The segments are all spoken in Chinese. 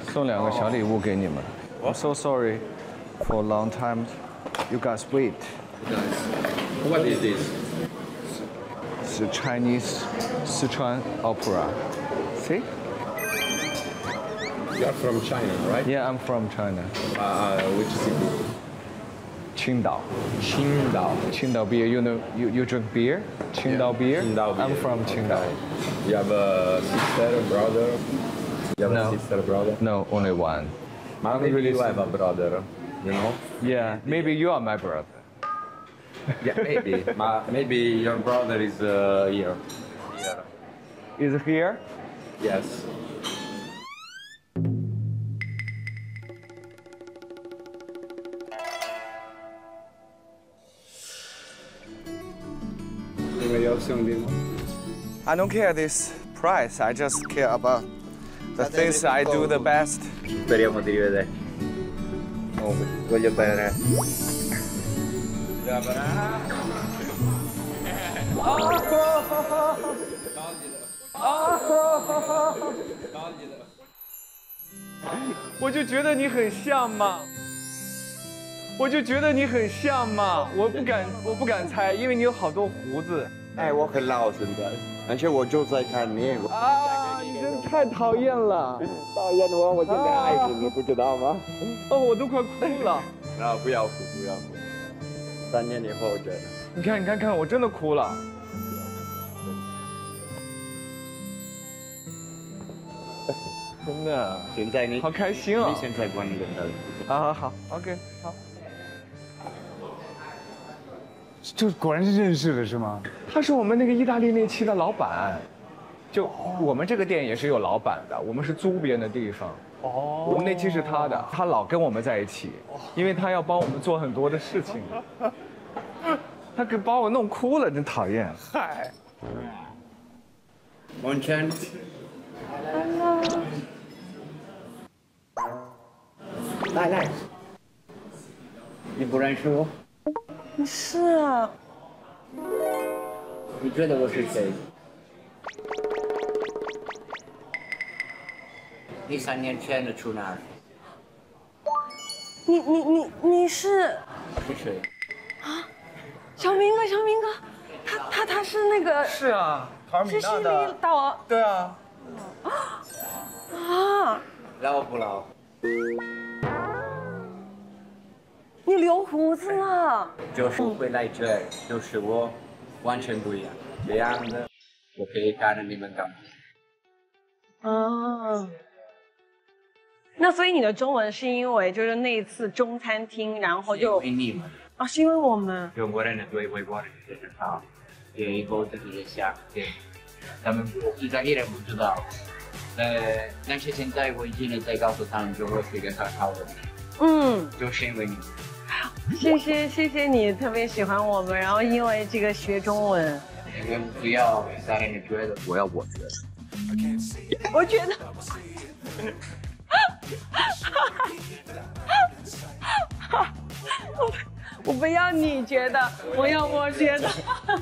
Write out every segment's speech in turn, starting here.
送2个小礼物给你们。I'm so sorry for a long time. You guys wait. What is this? It's a Chinese Sichuan opera. See? You're from China, right? Yeah, I'm from China. Which city? Qingdao. Qingdao. Qingdao beer. You know, you drink beer? Qingdao beer? Qingdao beer. I'm from Qingdao. You have a sister, brother? You have No. a sister, brother? No, only one. Maybe really you have a brother, you know? Yeah, maybe you are my brother. Yeah, maybe. Maybe your brother is here. Here. Is it here? Yes. I don't care this price. I just care about the things I do the best. Speriamo di rivederci. Comunque, voglio bene. 我就觉得你很像嘛，我不敢猜，因为你有好多胡子。 哎，我很老现在，而且我就在看你。 啊，你真的太讨厌了！ 讨厌我现在爱你，你不知道吗？ 哦，我都快哭了。 啊，不要哭，不要哭。3年以后我觉得。 你看，我真的哭了。真的。 现在你好开心啊！ 你现在关灯了。 好 ，OK， 好。 这果然是认识的是吗？ 他是我们那个意大利那期的老板，就我们这个店也是有老板的，我们是租别人的地方。哦，我们那期是他的，他老跟我们在一起，因为他要帮我们做很多的事情。他给把我弄哭了，真讨厌。嗨。 温泉。来，你不认识我？ 是啊。 你觉得我是谁？你3年前的去哪儿？ 你是？ 是谁？ 啊，小明哥，他是那个。 是啊，陶尔米是西娜的。 里岛。 对啊。 啊。 老不老？ 你留胡子了。 就是回来这，就是我完全不一样。这样的，我可以看着你们干嘛？ 啊。那所以你的中文是因为就是那一次中餐厅，然后就。 因为你们。 啊，是因为我们。 中国人对外国人非常好，也以后这些想法，他们意大利人不知道。但是现在我已经在告诉他们，我是一个很好的人。 嗯。 就是因为你。 谢谢你特别喜欢我们，然后因为这个学中文。 不要让人觉得，我觉得。 我觉得。我不要你觉得，我要我觉得。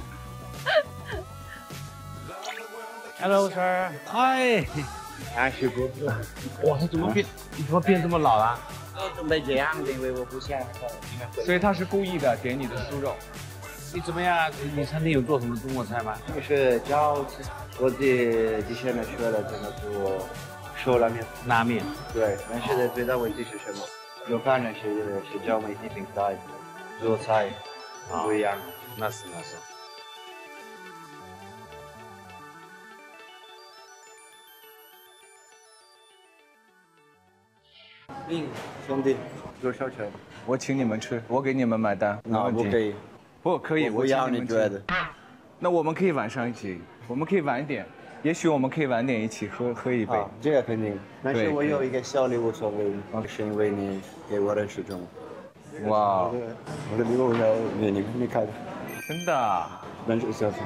Hello sir， 嗨， 还是不错。 哇，他怎么变这么老了？ 准备这样的，因为我不想。 所以他是故意的，点你的酥肉。 你怎么样？你餐厅有做什么中国菜吗？ 就是教我之前的学了怎么做手拉面。 拉面。 对，但是最大问题是什么？有可能是教媒体平台做菜不一样。 那是。 兄弟，多少钱？ 我请你们吃，我给你们买单。 那不可以。 不可以， 我要你觉得。 那我们可以晚上一起，我们可以晚一点，也许我们可以晚点一起喝一杯。 这个肯定。但是我有一个小礼物送给你，是因为你给我认识中文。 哇， 我的礼物要你看。 真的。 认识小姐。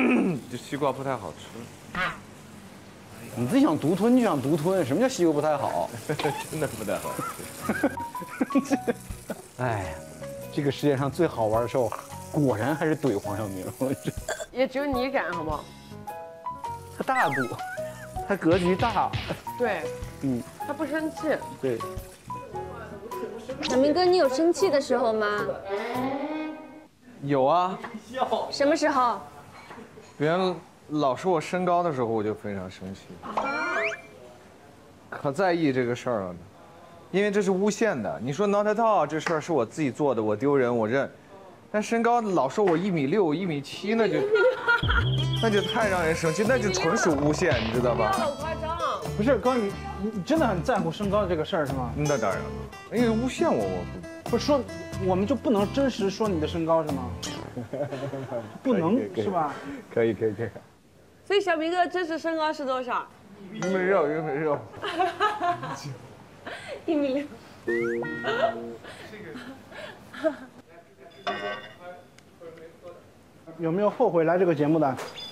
这西瓜不太好吃。 你自己想独吞就想独吞，什么叫西瓜不太好？ 真的不太好吃。 哎，这个世界上最好玩的时候，果然还是怼黄晓明。 也只有你敢，好不好？ 他大度，他格局大。 对，他不生气。 对。 小明哥，你有生气的时候吗？ 有啊， 什么时候？ 别人老说我身高的时候，我就非常生气，可在意这个事儿了呢，因为这是诬陷的。你说 not at all 这事儿是我自己做的，我丢人我认，但身高老说我1.6米、1.7米，那就太让人生气，那就纯属诬陷，你知道吧？ 好夸张。 不是高宇，你真的很在乎身高的这个事儿是吗？ 那当然了，因为诬陷我不是说我们就不能真实说你的身高是吗？不能是吧？ 可以。 所以小明哥真实身高是多少 1.6米。 1.6米。 有没有后悔来这个节目的？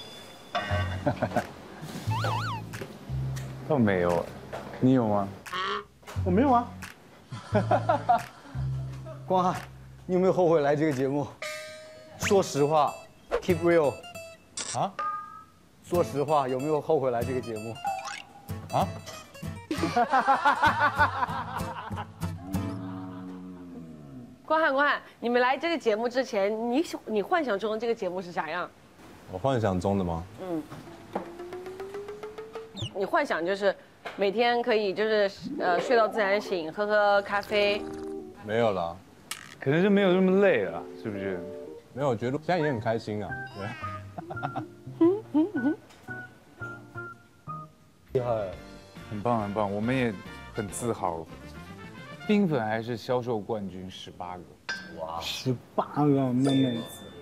倒没有，你有吗？ 我没有啊。 光汉，你有没有后悔来这个节目？说实话 ，keep real。啊？说实话，有没有后悔来这个节目？啊？ 光汉，你们来这个节目之前，你幻想中这个节目是啥样？ 我幻想中的吗？ 你幻想就是每天可以就是睡到自然醒，喝喝咖啡。 没有啦， 可能是没有那么累了，是不是？ 没有，我觉得现在也很开心啊。对。厉害， 很棒，我们也很自豪。冰粉还是销售冠军18个， 哇，18个妹妹，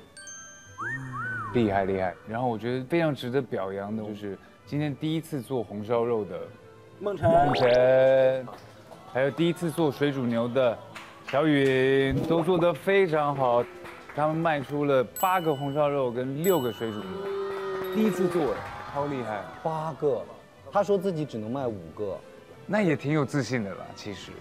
厉害。然后我觉得非常值得表扬的就是今天第一次做红烧肉的梦辰， 还有第一次做水煮牛的小允，都做得非常好。他们卖出了8个红烧肉跟6个水煮牛，第一次做，超厉害。 8个，他说自己只能卖5个， 那也挺有自信的啦，其实。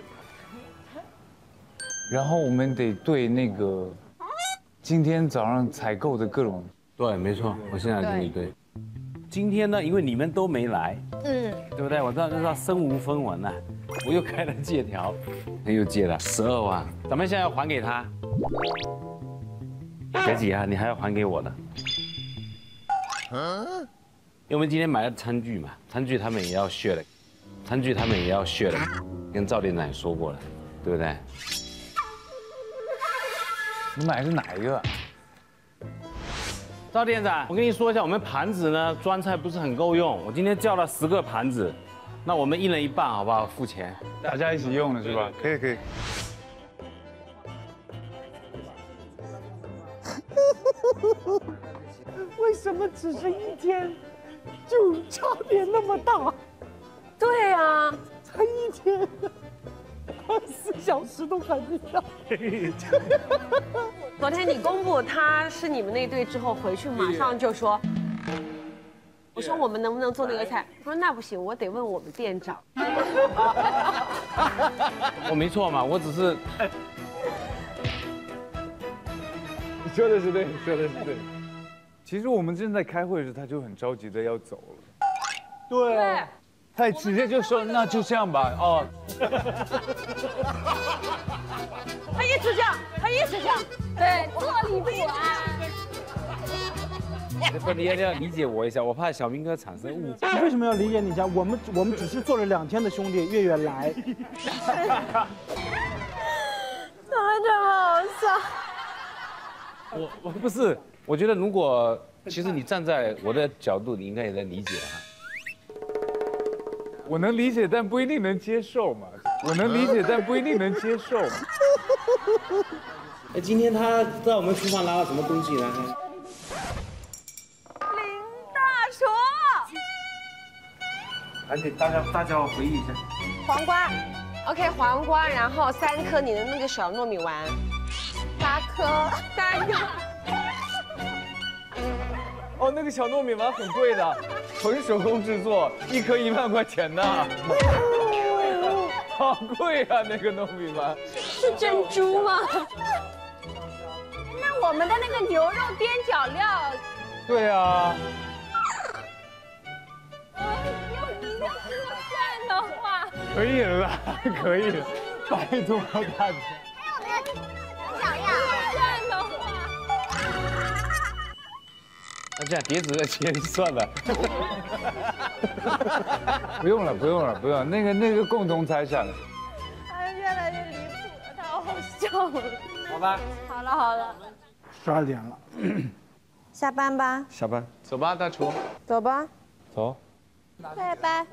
然后我们得对那个今天早上采购的各种， 对，没错，我现在跟你对。今天呢，因为你们都没来，对不对？我知道身无分文啊，我又开了借条，又借了12万，咱们现在要还给他。别急啊，你还要还给我的。因为我们今天买了餐具嘛，餐具他们也要share的，跟赵店长也说过了，对不对？ 你买的是哪一个？ 赵店长，我跟你说一下，我们盘子呢装菜不是很够用，我今天叫了10个盘子，那我们1人1半，好不好？付钱， 大家一起用的是吧？可以。 为什么只是1天，就差别那么大？ 对呀， 才1天，24小时都还不到。 昨天你公布他是你们那队之后，回去马上就说，我说我们能不能做那个菜？他说那不行，我得问我们店长。 我没错嘛，我只是。 你说的是对。其实我们正在开会的时候，他就很着急的要走了。 对。 他直接就说那就这样吧，哦。 他一直这样， 对，坐立不安。 不，你要理解我一下，我怕小明哥产生误会。 为什么要理解你一下？我们只是做了2天的兄弟，月来。 怎么这么好笑？ 我不是，我觉得如果其实你站在我的角度，你应该也能理解啊。 我能理解，但不一定能接受嘛。 哎，今天他在我们厨房拿了什么东西呢？ 林大厨， 而且大家要回忆一下。 黄瓜 ，OK， 黄瓜，然后3颗你的那个小糯米丸，8颗，3颗。 哦，那个小糯米丸很贵的，纯手工制作，1颗1万块钱呢。好贵啊，那个糯米丸。 是珍珠吗？那我们的那个牛肉边角料， 对啊。 要你要这么干的话， 可以了，可以了，拜托大家。 干的话， 那这样碟子的钱算了。 不用了，不用了，不用了，那个共同财产。 哎，越来越离谱了，太好笑了。 好吧， 好了好了 ，12点了， 下班吧， 下班， 走吧，大厨。 走吧， 走。 拜拜。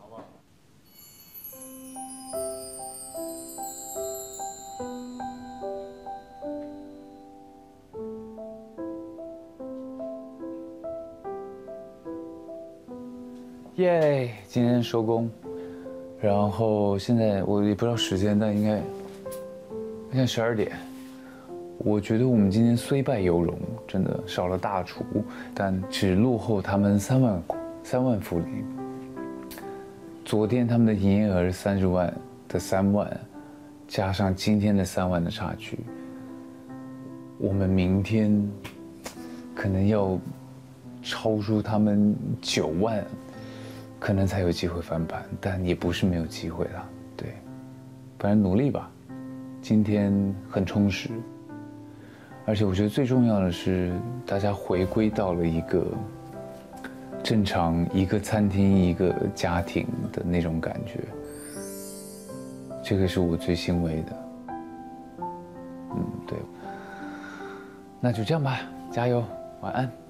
耶，今天收工，然后现在我也不知道时间，但应该现在12点。我觉得我们今天虽败犹荣，真的少了大厨，但只落后他们3万福利。昨天他们的营业额是30万的3万，加上今天的3万的差距，我们明天可能要超出他们9万。可能才有机会翻盘，但也不是没有机会啦。对，反正努力吧。今天很充实，而且我觉得最重要的是，大家回归到了一个正常一个餐厅一个家庭的那种感觉。这个是我最欣慰的。对。那就这样吧，加油，晚安。